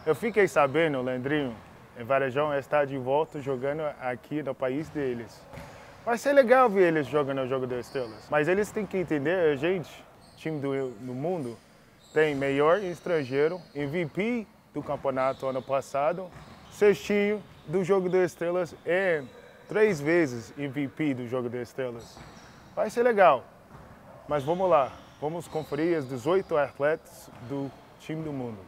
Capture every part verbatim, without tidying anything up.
Eu fiquei sabendo, Leandrinho, o Varejão está de volta jogando aqui no país deles. Vai ser legal ver eles jogando o Jogo das Estrelas. Mas eles têm que entender, a gente, time do, do mundo, tem melhor estrangeiro, M V P do campeonato ano passado, cestinho do Jogo das Estrelas e três vezes M V P do Jogo das Estrelas. Vai ser legal. Mas vamos lá, vamos conferir os dezoito atletas do time do mundo.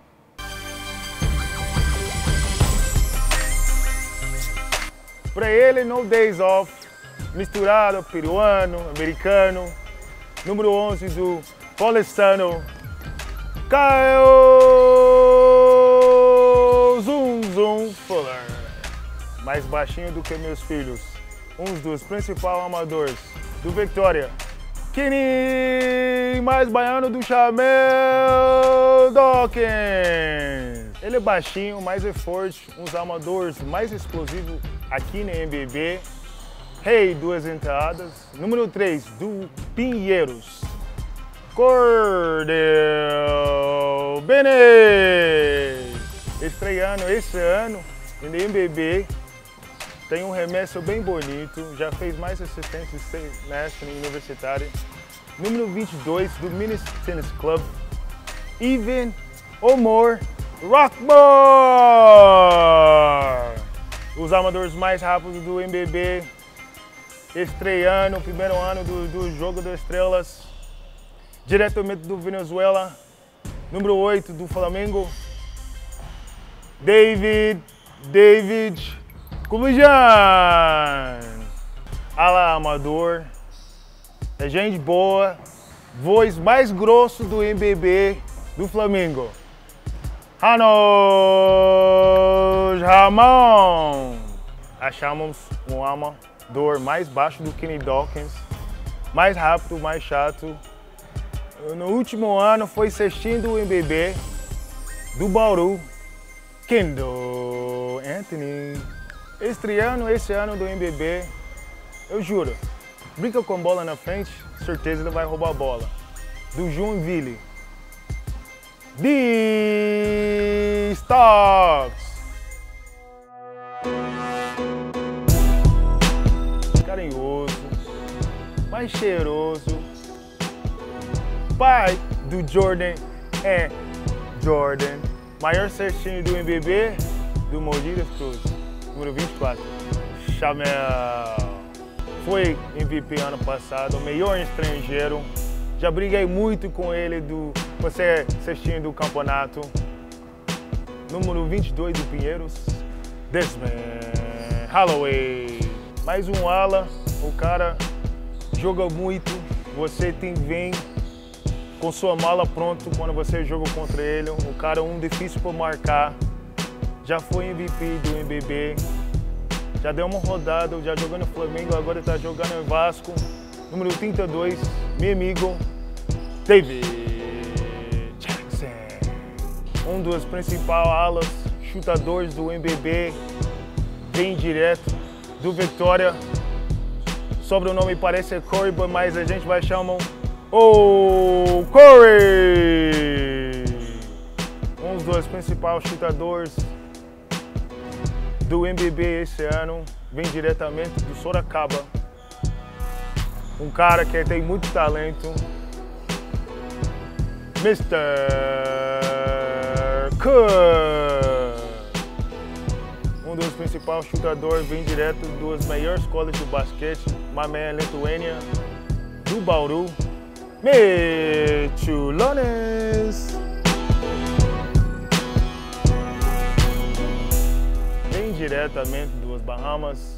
Para ele, no days off, misturado, peruano, americano, número onze do paulistano, Kyle Zum Zum Fuller. Mais baixinho do que meus filhos, um dos principais amadores do Vitória. Kenny, mais baiano do Chamel Dawkins. Ele é baixinho, mas é forte, um dos amadores mais explosivos aqui na N B B. Rei, duas entradas. Número três, do Pinheiros, Cordel Bene. Estreando esse ano na N B B. Tem um remesso bem bonito, já fez mais assistências nessa universitária. Número vinte e dois, do Minas Tennis Club, Ivan Omar Rockmore. Os amadores mais rápidos do N B B, estreando o primeiro ano do, do Jogo das Estrelas, diretamente do Venezuela. Número oito, do Flamengo, David, David Cubijan. Ala amador, é gente boa, voz mais grosso do N B B do Flamengo. Janos Ramon. Achamos um amador mais baixo do Kenny Dawkins, mais rápido, mais chato. No último ano foi cestinho do N B B do Bauru, Kendall Anthony. Estreando esse ano do N B B, eu juro, brinca com bola na frente, certeza ele vai roubar a bola. Do Joinville, The Stocks. Carinhoso, mais cheiroso, pai do Jordan é Jordan. Maior cestinho do N B B, do Mogi das Cruzes, número vinte e quatro, Chamel. Foi M V P ano passado, o melhor estrangeiro. Já briguei muito com ele do você cestinho do campeonato. Número vinte e dois do Pinheiros, Desmond Holloway. Mais um ala, o cara joga muito. Você tem vem com sua mala pronto quando você joga contra ele. O cara é um difícil para marcar. Já foi M V P do N B B. Já deu uma rodada, já jogou no Flamengo, agora está jogando no Vasco. Número trinta e dois, meu amigo, David Jackson. Um dos principais alas, chutadores do N B B, bem direto, do Vitória. Sobrenome parece Corey, mas a gente vai chamar o Corey. Um dos principais chutadores do N B B esse ano, vem diretamente do Sorocaba. Um cara que tem muito talento, mister Cook. Um dos principais chutadores, vem direto das melhores escolas de basquete, my man, Lituânia, do Bauru, Michulones. Diretamente dos Bahamas,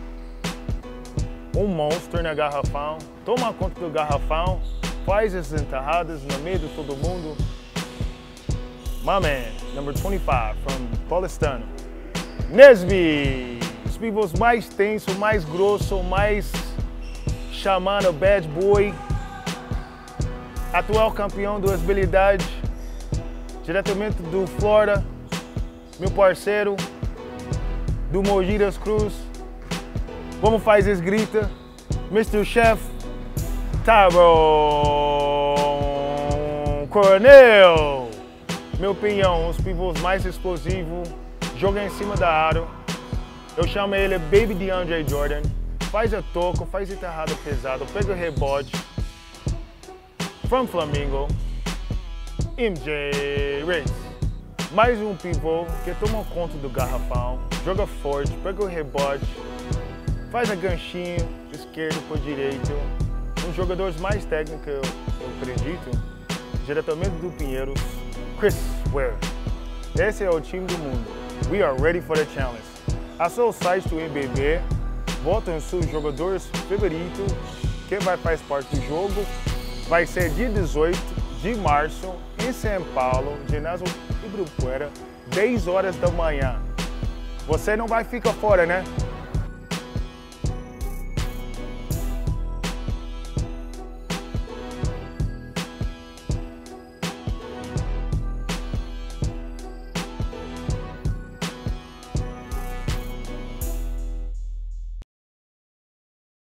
um monstro na garrafão, toma conta do garrafão, faz as enterradas no meio de todo mundo. My man, number twenty-five, from Paulistano, Nesby. Os pivôs mais tenso, mais grosso, mais chamando bad boy. Atual campeão das habilidades, diretamente do Florida, meu parceiro, do Mogi das Cruzes. Vamos fazer as grita, mister Chef, Tyrone Coronel. Minha opinião, os pivôs mais explosivos, joga em cima da aro. Eu chamo ele Baby DeAndre Jordan. Faz a toco, faz a enterrada pesada, pega o rebote. From Flamengo, M J Race. Mais um pivô que toma conta do garrafão, joga forte, pega o rebote, faz a ganchinho, esquerdo por direito. Um dos jogadores mais técnicos, eu, eu acredito, diretamente do Pinheiros, Chris Ware. Esse é o time do mundo. We are ready for the challenge. Acesse o site do N B B, votem os seus jogadores favoritos, que vai fazer parte do jogo. Vai ser dia dezoito de março, em São Paulo, ginásio Ibirapuera, dez horas da manhã. Você não vai ficar fora, né?